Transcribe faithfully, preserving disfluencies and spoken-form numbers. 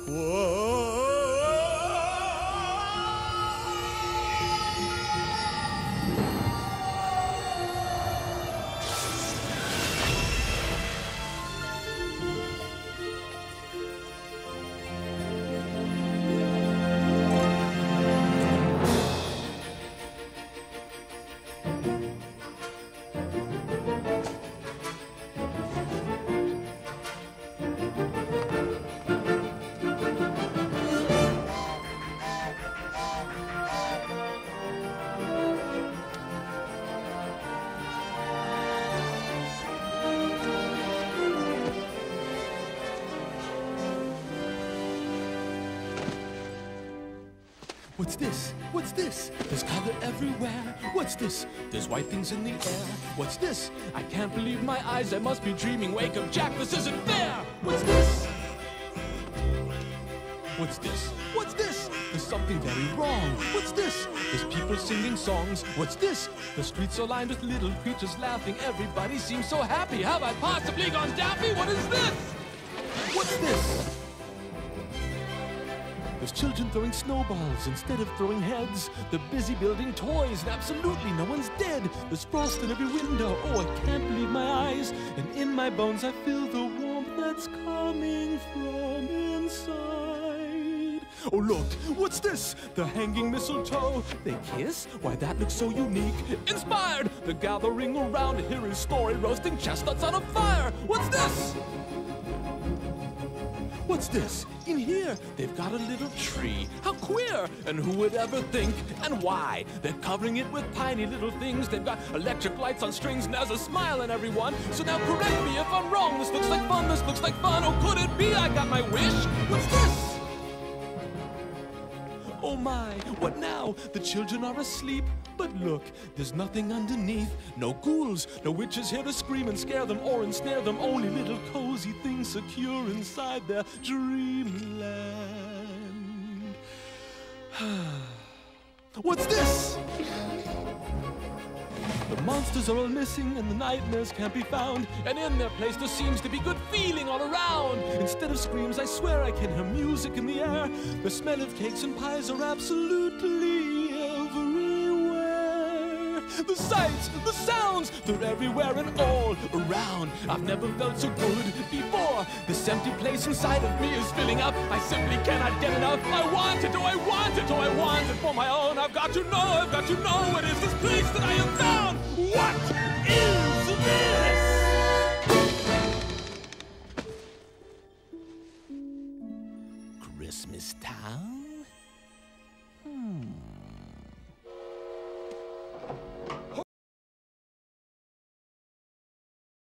Whoa. What's this? What's this? There's color everywhere. What's this? There's white things in the air. What's this? I can't believe my eyes. I must be dreaming. Wake up, Jack. This isn't fair. What's this? What's this? What's this? There's something very wrong. What's this? There's people singing songs. What's this? The streets are lined with little creatures laughing. Everybody seems so happy. Have I possibly gone daffy? What is this? What's this? There's children throwing snowballs instead of throwing heads. They're busy building toys and absolutely no one's dead. There's frost in every window. Oh, I can't believe my eyes. And in my bones I feel the warmth that's coming from inside. Oh, look, what's this? The hanging mistletoe. They kiss? Why, that looks so unique. Inspired! They're gathering around to hear his story, roasting chestnuts on a fire. What's this? What's this? In here, they've got a little tree. How queer! And who would ever think? And why? They're covering it with tiny little things. They've got electric lights on strings, and there's a smile in everyone. So now correct me if I'm wrong. This looks like fun, this looks like fun. Oh, could it be I got my wish? What's this? Oh my, what now? The children are asleep. But look, there's nothing underneath. No ghouls, no witches here to scream and scare them or ensnare them. Only little cozy things secure inside their dreamland. What's this? The monsters are all missing and the nightmares can't be found. And in their place there seems to be good feeling all around. Instead of screams, I swear I can hear music in the air. The smell of cakes and pies are absolutely everywhere. The sights, the sounds, they're everywhere and all around. I've never felt so good before. This empty place inside of me is filling up. I simply cannot get enough. I want it, oh I want it, oh I want it for my own. I've got to know, I've got to know what is this place that I have found. What is this? Christmas Town?